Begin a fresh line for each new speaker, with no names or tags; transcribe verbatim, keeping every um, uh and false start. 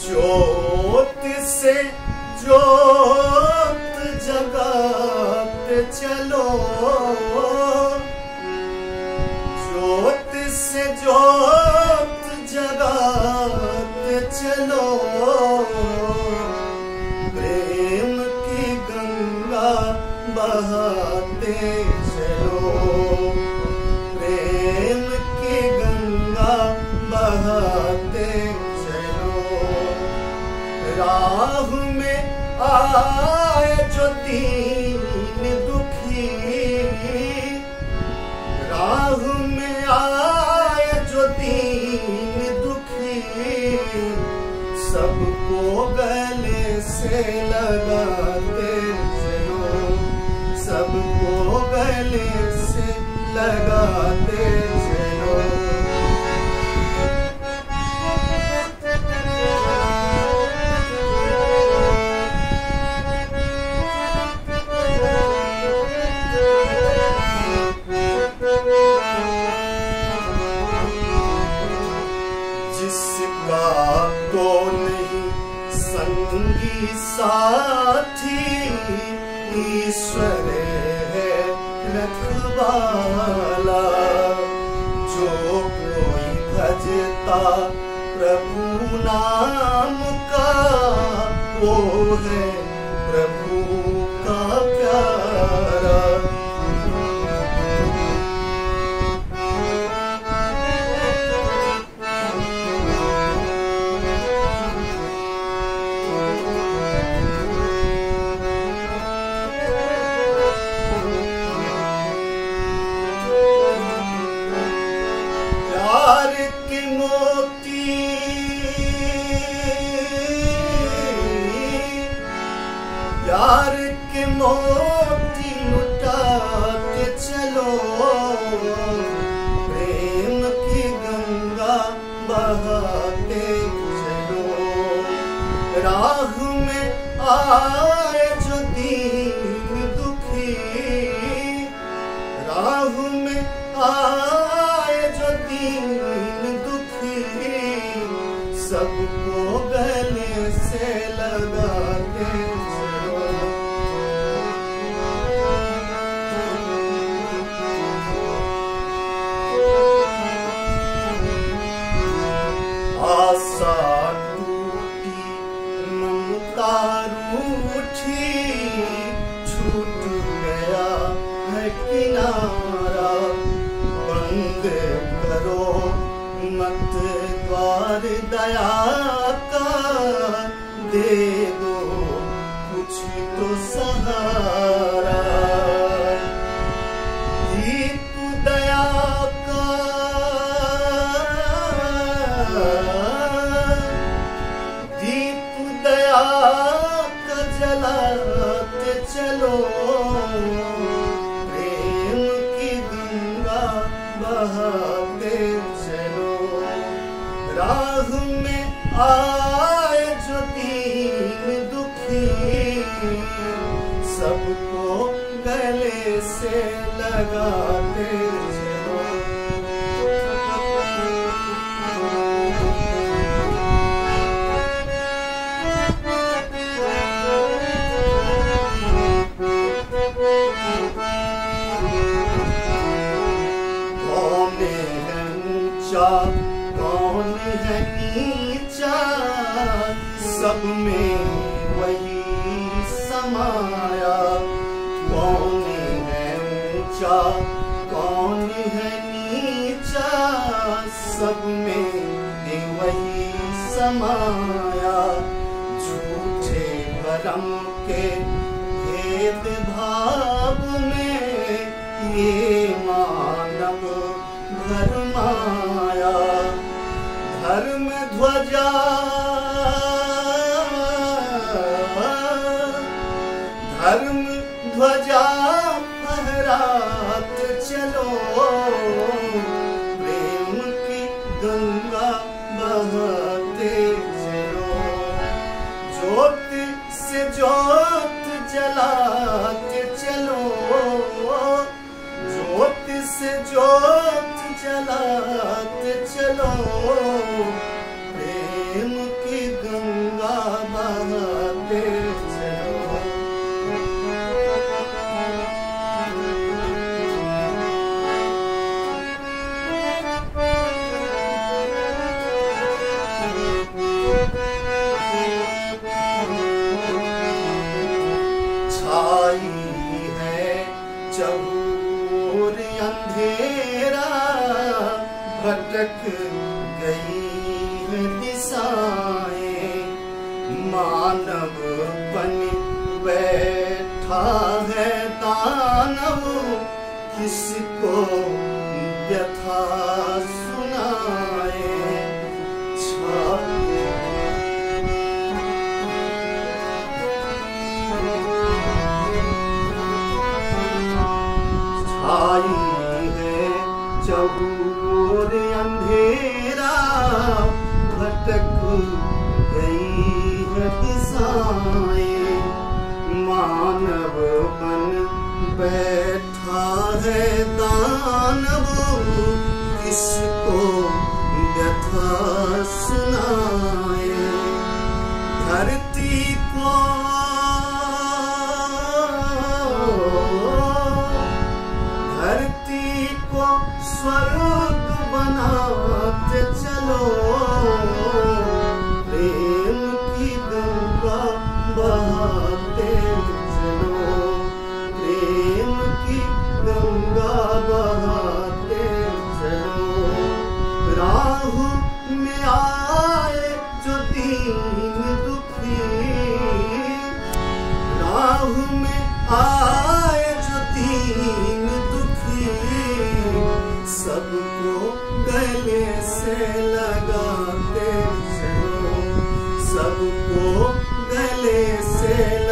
ज्योत से ज्योत जगाते चलो, ज्योत से ज्योत जगाते चलो, प्रेम की गंगा बहाते चलो, प्रेम की गंगा बहाते चलो। राह में आए जो दीन दुखी, राह में आए जो दीन दुखी, सबको गले से लगाते चलो, सबको गले से लगाते चलो। जिसका तो नहीं संगी साथी, ईश्वर है रखवाला। जो कोई भजता प्रभु नाम का, वो है प्रभु का प्यारा। प्यार के मोती, प्यार के मोती लुटाते चलो, प्रेम की गंगा बहाते चलो। राह में आए जो दीन दुखी, राह में आए जो दीन दुखी, सबको गले से लगाते चलो। आशा टूटी ममता रूठी, छूट गया है किनारा। बंद करो मत द्वार दया का, दे दो कुछ तो सहारा। दीप दया का, दीप दया का जलाते चलो, प्रेम की गंगा बहाते चलो। राह में आए जो दीन दुखी, सबको गले से लगाते चलो। कौन है ऊंचा कौन है नीचा, सब में वही समाया। कौन है ऊंचा कौन है नीचा, सब में वही समाया। झूठे भरम के भेद भाव में, ये मानव धर्माया। धर्म ध्वजा, धर्म ध्वजा फहराते चलो, प्रेम की गंगा बहाते चलो। ज्योत से ज्योत जलाते चलो, ज्योत से ज्योत जलाते चलो, प्रेम की गंगा भटक गई है दिशाएं, मानव बन बैठा है दानव, किसको व्यथा सुनाए। छाई है चबूर अंधेरा, भटक गई है दिशाएं, मानव बन बैठा है दानव, किसको व्यथा सुनाए। धरती को धरती को स्वर्ग बनाते चलो, प्रेम की गंगा बहाते चलो, प्रेम की गंगा बहाते चलो। राह में आए जो दीन दुखी, राह में आए जो दीन दुखी, सबको गले से लगाते चलो, सबको गले से